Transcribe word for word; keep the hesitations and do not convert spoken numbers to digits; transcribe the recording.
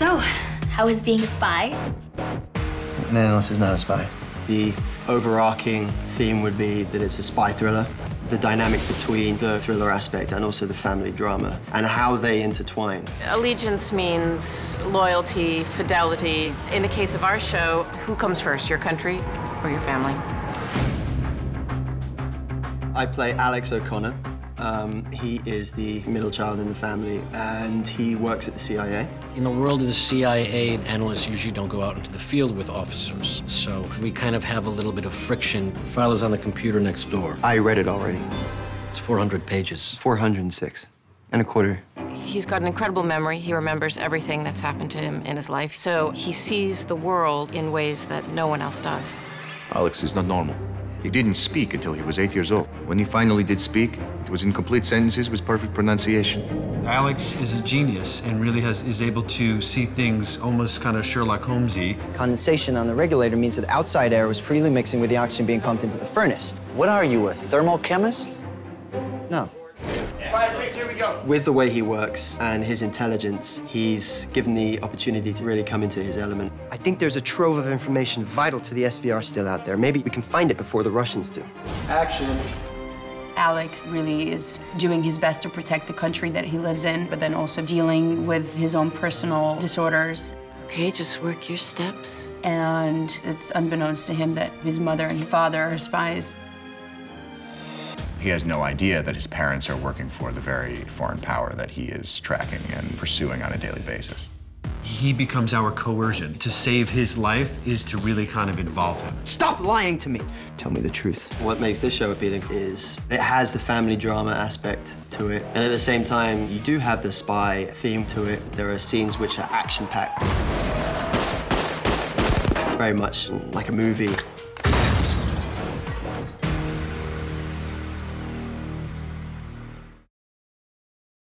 So, how is being a spy? An analyst is not a spy. The overarching theme would be that it's a spy thriller. The dynamic between the thriller aspect and also the family drama, and how they intertwine. Allegiance means loyalty, fidelity. In the case of our show, who comes first, your country or your family? I play Alex O'Connor. Um, he is the middle child in the family, and he works at the C I A. In the world of the C I A, analysts usually don't go out into the field with officers, so we kind of have a little bit of friction. The file is on the computer next door. I read it already. It's four hundred pages. four hundred six and a quarter. He's got an incredible memory. He remembers everything that's happened to him in his life, so he sees the world in ways that no one else does. Alex is not normal. He didn't speak until he was eight years old. When he finally did speak, it was in complete sentences with perfect pronunciation. Alex is a genius and really has, is able to see things almost kind of Sherlock Holmesy. Condensation on the regulator means that outside air was freely mixing with the oxygen being pumped into the furnace. What are you, a thermochemist? No. With the way he works and his intelligence, he's given the opportunity to really come into his element. I think there's a trove of information vital to the S V R still out there. Maybe we can find it before the Russians do. Action. Alex really is doing his best to protect the country that he lives in, but then also dealing with his own personal disorders. Okay, just work your steps. And it's unbeknownst to him that his mother and his father are spies. He has no idea that his parents are working for the very foreign power that he is tracking and pursuing on a daily basis. He becomes our coercion. To save his life is to really kind of involve him. Stop lying to me! Tell me the truth. What makes this show appealing is it has the family drama aspect to it, and at the same time, you do have the spy theme to it. There are scenes which are action-packed, very much like a movie.